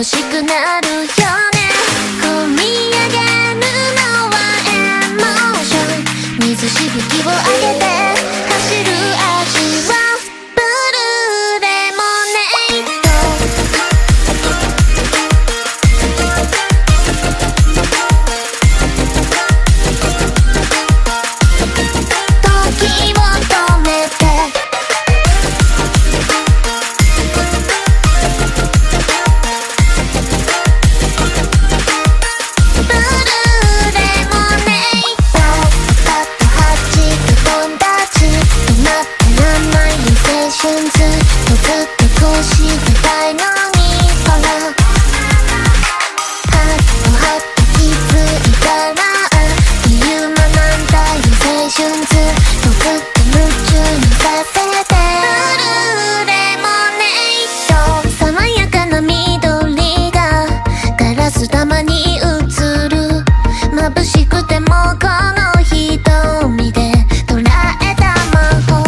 欲しくなるよね。込み上げるのはエモーション。水しぶきを上げて走る味はブルーレモネード。時を止めてずっとこうしてたいのにほら、はっとはっと気づいたら理由もなんだよ青春ずっとずっと夢中にさせて。ブルーレモネード、爽やかな緑がガラス玉に映る。眩しくてもこの瞳で捉えた魔法。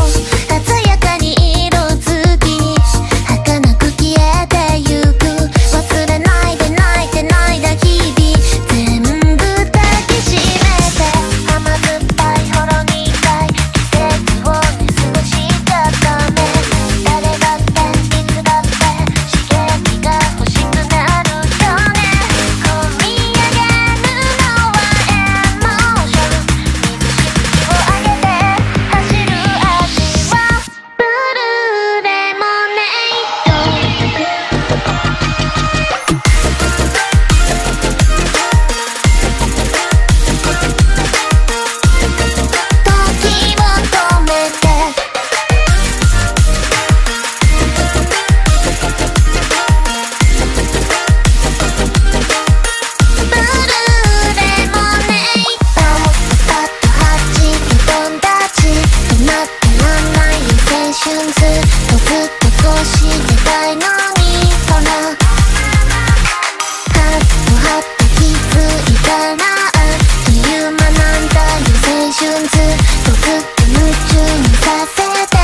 ずっとずっとこうしてたいのにほら、はっとはっと気づいたらあっという間なんだよ青春ずっとずっと夢中にさせて。